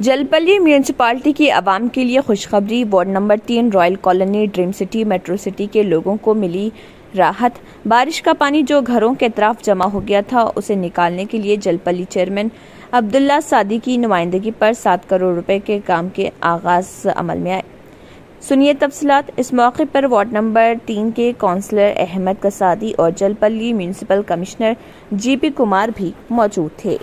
Jalpally municipality की आवाम के लिए खुशखबरी। Ward number 3 royal colony dream city metro city के लोगों को मिली राहत। बारिश का पानी जो घरों के तरफ जमा हो गया था उसे निकालने के लिए जलपल्ली चेयरमैन अब्दुल्ला सादी की नुमाइंदगी पर 7 करोड़ रुपए के काम के आगाज अमल में आए। सुनिए तफसीलात। इस मौके पर वार्ड नंबर 3 के काउंसलर अहमद कसादी और Jalpally municipal commissioner GP Kumar भी मौजूद थे।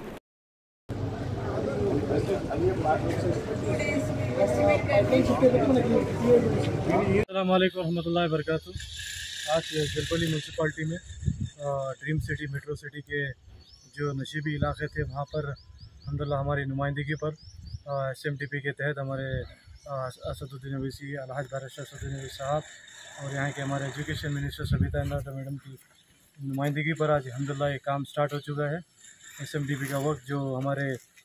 अस्सलाम वालेकुम रहमतुल्लाहि व बरकातुहू। आज जलपल्ली म्यूनसिपाल्टी में ड्रीम सिटी मेट्रो सिटी के जो नशीबी इलाके थे वहाँ पर अल्हम्दुलिल्लाह हमारी नुमाइंदगी पर SMDP के तहत हमारे असदुद्दीन अवैसी अलहाज बैरिस्टर असदुद्दीन अवैसी साहब और यहाँ के हमारे education minister Sabitha Indra madam की नुमाइंदगी पर आज अल्हम्दुलिल्लाह ये काम स्टार्ट हो चुका है। SMDP का वर्क जो हमारे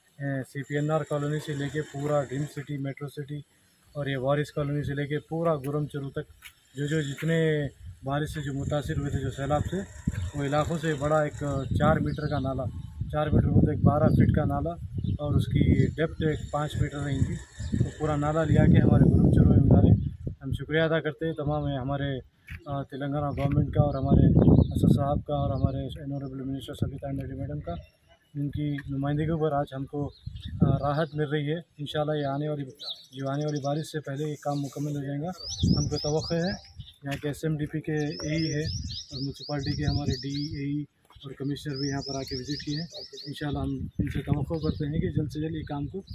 CPNR कॉलोनी से लेके पूरा ड्रीम सिटी मेट्रो सिटी और ये वारिस कॉलोनी से लेके पूरा गुरम चरू तक जो जितने बारिश से जो मुतासिर हुए थे जो सैलाब से, वो इलाक़ों से बड़ा एक 4 मीटर का नाला, 4 मीटर को तो एक 12 फीट का नाला और उसकी डेप्थ एक 5 मीटर रहेंगी, तो पूरा नाला लिया के हमारे गुरम चरू में डाले। हम शुक्रिया अदा करते हैं तमाम हमारे तेलंगाना गवर्नमेंट का और हमारे असद साहब का और हमारे honourable minister Sabitha Indra madam का, जिनकी नुमाइंदगी पर आज हमको राहत मिल रही है। इंशाल्लाह ये आने वाली बारिश से पहले ये काम मुकम्मल हो जाएगा। हमको तवक्को है। यहाँ के SMDP के AE है और म्यूनसिपाल्टी के हमारे DE और कमिश्नर भी यहाँ पर आके विज़िट किए हैं। इंशाल्लाह हम इनसे तवक्को करते हैं कि जल्द से जल्द ये काम को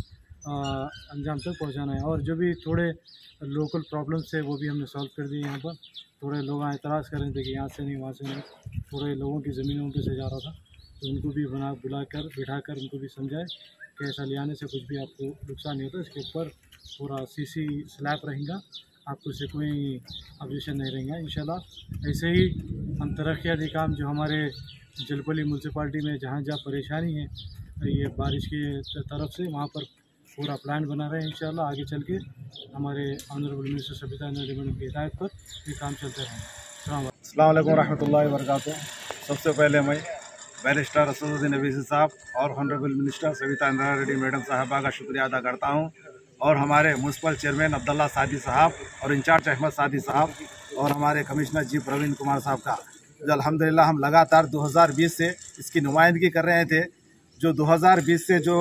अंजाम तक पहुँचाना है। और जो भी थोड़े लोकल प्रॉब्लम्स थे वो भी हमने सॉल्व कर दिए। यहाँ पर थोड़े लोग एतराज़ कर रहे थे कि यहाँ से नहीं वहाँ से नहीं, थोड़े लोगों की ज़मीनों पर से जा रहा था, तो उनको भी बिठाकर उनको भी समझाए कि ऐसा ले आने से कुछ भी आपको नुकसान नहीं होता। इसके ऊपर पूरा CC स्लैब रहेगा, आपको इससे कोई ऑब्जेक्शन नहीं रहेगा। इंशाल्लाह ऐसे ही हम तरक्याती काम जो हमारे जलपल्ली म्यूनसिपाल्टी में जहाँ परेशानी है ये बारिश की तरफ से, वहाँ पर पूरा प्लान बना रहे हैं। इंशाल्लाह आगे चल के हमारे honourable minister Sabitha Indra madam की हिदायत पर ये काम चलते रहेंगे। अस्सलाम वालेकुम रहमतुल्लाहि व बरकातुहू। सबसे पहले मैं बैरिस्टर असदुद्दीन अवैसी साहब और honourable minister Sabitha Indra Reddy madam साहबा का शुक्रिया अदा करता हूं, और हमारे म्यूनसिपल चेयरमैन अब्दुल्ला सादी साहब और इंचार्ज अहमद सादी साहब और हमारे कमिश्नर जी प्रवीण कुमार साहब का, जो अल्हम्दुलिल्लाह हम लगातार 2020 से इसकी नुमाइंदगी कर रहे थे। जो 2020 से जो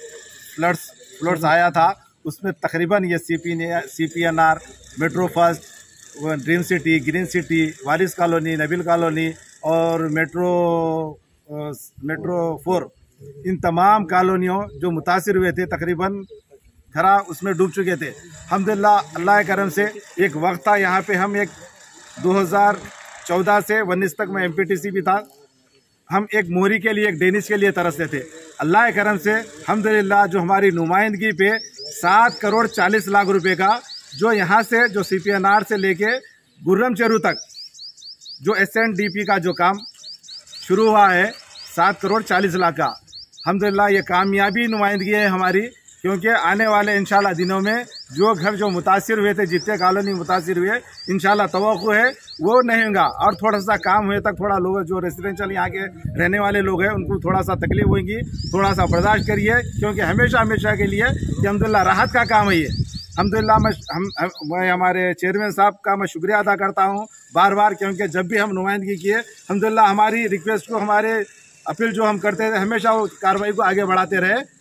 फ्लड्स आया था उसमें तकरीबन ये CPNR, metro first, dream city, green city, Waris colony, Nabeel colony और मेट्रो 4, इन तमाम कॉलोनियों जो मुतासिर हुए थे तकरीबन घरा उसमें डूब चुके थे। अल्हम्दुलिल्लाह अल्लाह के करम से एक वक्त था यहाँ पे हम एक 2014 से 19 तक मैं MPTC भी था, हम एक मोहरी के लिए एक डेनिश के लिए तरसते थे। अल्लाह के करम से अल्हम्दुलिल्लाह जो हमारी नुमाइंदगी पे 7 करोड़ 40 लाख रुपए का जो यहाँ से जो CPNR से लेके गुर्रम चेरू तक जो SNDP का जो काम शुरू हुआ है 7 करोड़ 40 लाख का, अल्हम्दुलिल्लाह ये कामयाबी नुमाइंदगी है हमारी, क्योंकि आने वाले इंशाल्लाह दिनों में जो घर जो मुतासिर हुए थे, जितने कॉलोनी मुतासिर हुए, इंशाल्लाह तवक्को है वो नहीं होगा। और थोड़ा सा काम हुए तक थोड़ा लोग जो रेसिडेंशियल यहाँ के रहने वाले लोग हैं उनको थोड़ा सा तकलीफ होगी, थोड़ा सा बर्दाश्त करिए, क्योंकि हमेशा के लिए अल्हम्दुलिल्लाह राहत का काम है ये। अल्हम्दुलिल्लाह मैं हमारे चेयरमैन साहब का मैं शुक्रिया अदा करता हूँ बार बार, क्योंकि जब भी हम नुमाइंदगी किए अल्हम्दुलिल्लाह हमारी रिक्वेस्ट को, हमारे अपील जो हम करते थे हमेशा वो कार्रवाई को आगे बढ़ाते रहे।